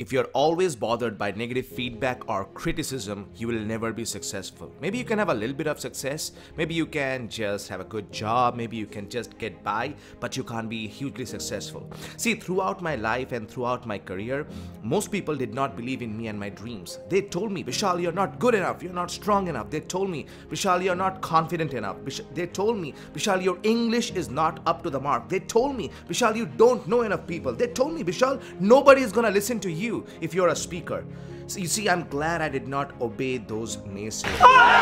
If you're always bothered by negative feedback or criticism, you will never be successful. Maybe you can have a little bit of success, maybe you can just have a good job, maybe you can just get by, but you can't be hugely successful. See, throughout my life and throughout my career, most people did not believe in me and my dreams. They told me, Bishal, you're not good enough, you're not strong enough. They told me, Bishal, you're not confident enough. They told me, Bishal, your English is not up to the mark. They told me, Bishal, you don't know enough people. They told me, Bishal, nobody is gonna listen to you if you're a speaker. So you see, I'm glad I did not obey those naysayers.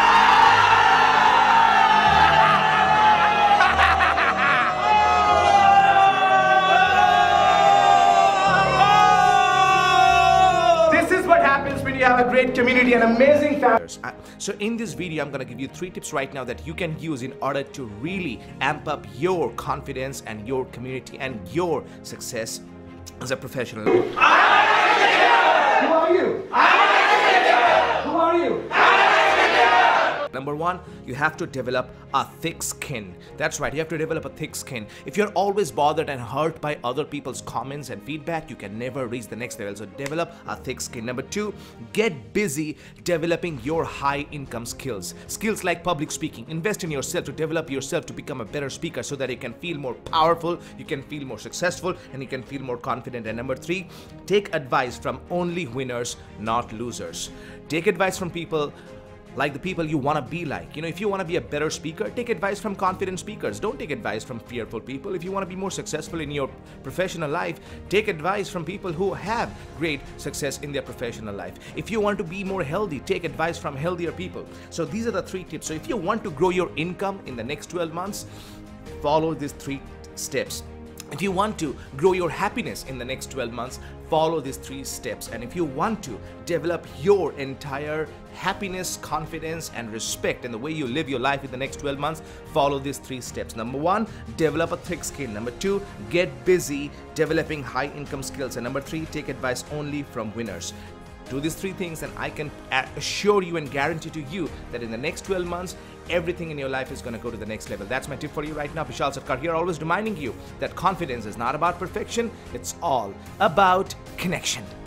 This is what happens when you have a great community and amazing family. So in this video, I'm gonna give you 3 tips right now that you can use in order to really amp up your confidence and your community and your success as a professional. Who are you? Who are you? Number 1, you have to develop a thick skin. That's right, you have to develop a thick skin. If you're always bothered and hurt by other people's comments and feedback, you can never reach the next level. So develop a thick skin. Number 2, get busy developing your high income skills. Skills like public speaking. Invest in yourself to develop yourself to become a better speaker so that you can feel more powerful, you can feel more successful, and you can feel more confident. And number 3, take advice from only winners, not losers. Take advice from people like the people you want to be like. You know, if you want to be a better speaker, take advice from confident speakers. Don't take advice from fearful people. If you want to be more successful in your professional life, take advice from people who have great success in their professional life. If you want to be more healthy, take advice from healthier people. So these are the 3 tips. So if you want to grow your income in the next 12 months, follow these 3 steps. If you want to grow your happiness in the next 12 months, follow these 3 steps. And if you want to develop your entire happiness, confidence, and respect in the way you live your life in the next 12 months, follow these 3 steps. Number 1, develop a thick skin. Number 2, get busy developing high income skills. And number 3, take advice only from winners. Do these 3 things and I can assure you and guarantee to you that in the next 12 months, everything in your life is going to go to the next level. That's my tip for you right now. Bishal Sarkar here, always reminding you that confidence is not about perfection, it's all about connection.